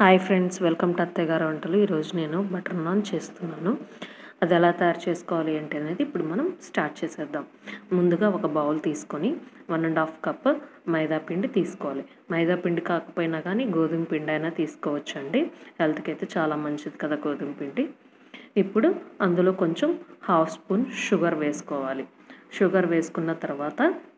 Hi friends, welcome to అత్తయ్య గారి వంటలు. ఈరోజు నేను బటర్ నాన్ చేస్తున్నాను. అది ఎలా తయారు చేసుకోవాలి ఏంటి అనేది ఇప్పుడు మనం స్టార్ట్ చేసేద్దాం. ముందుగా ఒక బౌల్ తీసుకొని 1.5 కప్ మైదా పిండి తీసుకోవాలి. మైదా పిండి కాకపోయినా కానీ గోధుమ పిండి అయినా తీసుకోవచ్చండి. హెల్త్కి అయితే చాలా మంచిది కదా గోధుమ పిండి. ఇప్పుడు అందులో కొంచెం 1/2 స్పూన్ షుగర్ వేసుకోవాలి. షుగర్ వేసుకున్న తర్వాత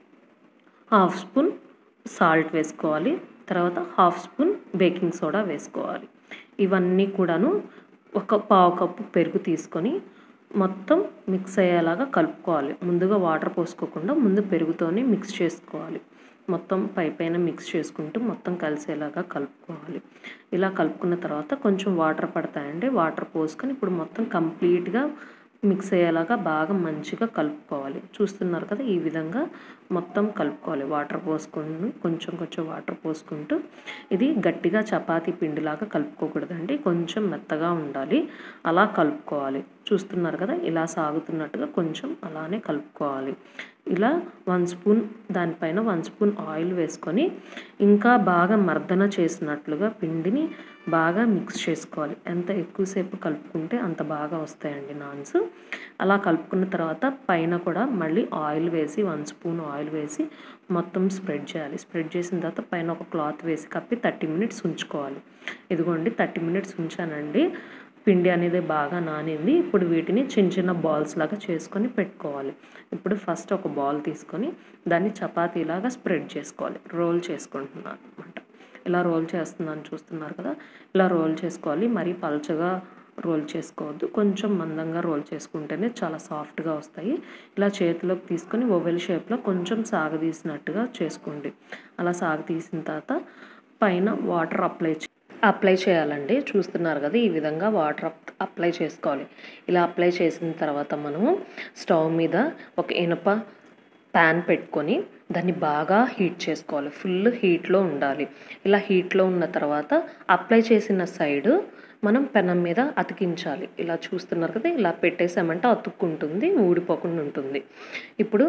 1/2 స్పూన్ సాల్ట్ వేసుకోవాలి. తర్వాత 1/2 స్పూన్ బేకింగ్ సోడా వేసుకోవాలి. ఇవన్నీ కూడాను ఒక పావు కప్పు పెరుగు తీసుకొని మొత్తం మిక్స్ అయ్యేలాగా కలుపుకోవాలి. ముందుగా వాటర్ పోసుకోకుండా ముందు పెరుగుతోనే మిక్స్ చేసుకోవాలి. మొత్తం పైన మిక్స్ చేసుకుంటూ మొత్తం కలిసేలాగా కలుపుకోవాలి. ఇలా కలుపుకున్న తర్వాత కొంచెం వాటర్ పడతాయండి. వాటర్ పోసుకొని ఇప్పుడు మొత్తం కంప్లీట్గా మిక్స్ అయ్యేలాగా బాగా మంచిగా కలుపుకోవాలి. చూస్తున్నారు కదా, ఈ విధంగా మొత్తం కలుపుకోవాలి. వాటర్ పోసుకొని కొంచెం వాటర్ పోసుకుంటూ ఇది గట్టిగా చపాతీ పిండిలాగా కలుపుకోకూడదండి, కొంచెం మెత్తగా ఉండాలి. అలా కలుపుకోవాలి. చూస్తున్నారు కదా, ఇలా సాగుతున్నట్టుగా కొంచెం అలానే కలుపుకోవాలి. ఇలా 1 స్పూన్ దానిపైన 1 స్పూన్ ఆయిల్ వేసుకొని ఇంకా బాగా మర్దన చేసినట్లుగా పిండిని బాగా మిక్స్ చేసుకోవాలి. ఎంత ఎక్కువసేపు కలుపుకుంటే అంత బాగా వస్తాయండి నాన్స్. అలా కలుపుకున్న తర్వాత పైన కూడా మళ్ళీ ఆయిల్ వేసి 1 స్పూన్ ఆయిల్ వేసి మొత్తం స్ప్రెడ్ చేయాలి. స్ప్రెడ్ చేసిన తర్వాత పైన ఒక క్లాత్ వేసి కప్పి 30 మినిట్స్ ఉంచుకోవాలి. ఇదిగోండి 30 మినిట్స్ ఉంచానండి. పిండి అనేది బాగా నానింది. ఇప్పుడు వీటిని చిన్న బాల్స్ లాగా చేసుకొని పెట్టుకోవాలి. ఇప్పుడు ఫస్ట్ ఒక బాల్ తీసుకొని దాన్ని చపాతీలాగా స్ప్రెడ్ చేసుకోవాలి. రోల్ చేసుకుంటున్నాను అనమాట. ఇలా రోల్ చేస్తున్నాను, చూస్తున్నారు కదా. ఇలా రోల్ చేసుకోవాలి. మరీ పల్చగా రోల్ చేసుకోవద్దు, కొంచెం మందంగా రోల్ చేసుకుంటేనే చాలా సాఫ్ట్గా వస్తాయి. ఇలా చేతిలోకి తీసుకొని ఓవెల్ షేప్లో కొంచెం సాగదీసినట్టుగా చేసుకోండి. అలా సాగదీసిన తర్వాత పైన వాటర్ అప్లై చేయాలండి. చూస్తున్నారు కదా, ఈ విధంగా వాటర్ అప్లై చేసుకోవాలి. ఇలా అప్లై చేసిన తర్వాత మనము స్టవ్ మీద ఒక ఇనుప ప్యాన్ పెట్టుకొని దాన్ని బాగా హీట్ చేసుకోవాలి. ఫుల్ హీట్లో ఉండాలి. ఇలా హీట్లో ఉన్న తర్వాత అప్లై చేసిన సైడు మనం పెనం మీద అతికించాలి. ఇలా చూస్తున్నారు కదా, ఇలా పెట్టేసామంటే అతుక్కుంటుంది, ఊడిపోకుండా ఉంటుంది. ఇప్పుడు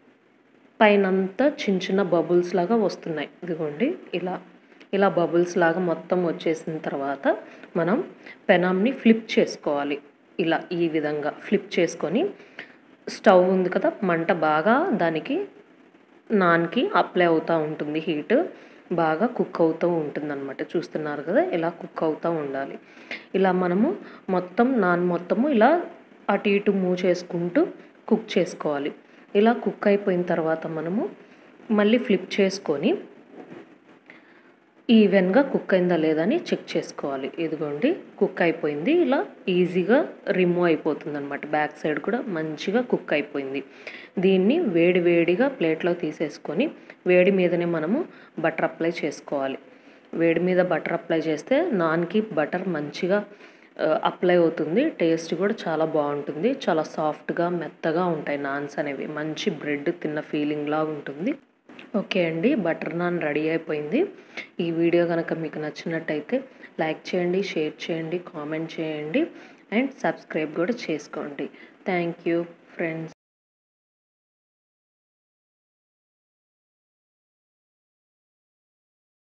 పైనంతా చిన్న బబుల్స్ లాగా వస్తున్నాయి. ఇదిగోండి ఇలా బబుల్స్ లాగా మొత్తం వచ్చేసిన తర్వాత మనం పెనంని ఫ్లిప్ చేసుకోవాలి. ఇలా ఈ విధంగా ఫ్లిప్ చేసుకొని స్టవ్ ఉంది కదా, మంట బాగా దానికి నాన్కి అప్లై అవుతూ ఉంటుంది. హీట్ బాగా కుక్ అవుతూ ఉంటుంది అనమాట. చూస్తున్నారు కదా, ఇలా కుక్ అవుతూ ఉండాలి. ఇలా మనము మొత్తము ఇలా అటు ఇటు మూవ్ చేసుకుంటూ కుక్ చేసుకోవాలి. ఇలా కుక్ అయిపోయిన తర్వాత మనము మళ్ళీ ఫ్లిప్ చేసుకొని ఈవెన్గా కుక్ అయిందా లేదని చెక్ చేసుకోవాలి. ఇదిగోండి కుక్ అయిపోయింది. ఇలా ఈజీగా రిమూవ్ అయిపోతుంది అనమాట. బ్యాక్ సైడ్ కూడా మంచిగా కుక్ అయిపోయింది. దీన్ని వేడిగా ప్లేట్లో తీసేసుకొని వేడి మీదనే మనము బటర్ అప్లై చేసుకోవాలి. వేడి మీద బటర్ అప్లై చేస్తే నాన్కి బటర్ మంచిగా అప్లై అవుతుంది. టేస్ట్ కూడా చాలా బాగుంటుంది. చాలా సాఫ్ట్గా మెత్తగా ఉంటాయి నాన్స్ అనేవి. మంచి బ్రెడ్ తిన్న ఫీలింగ్ లాగా ఉంటుంది. ఓకే అండి, బటర్ నాన్ రెడీ అయిపోయింది. ఈ వీడియో కనుక మీకు నచ్చినట్టయితే లైక్ చేయండి, షేర్ చేయండి, కామెంట్ చేయండి అండ్ సబ్స్క్రైబ్ కూడా చేసుకోండి. Thank you friends.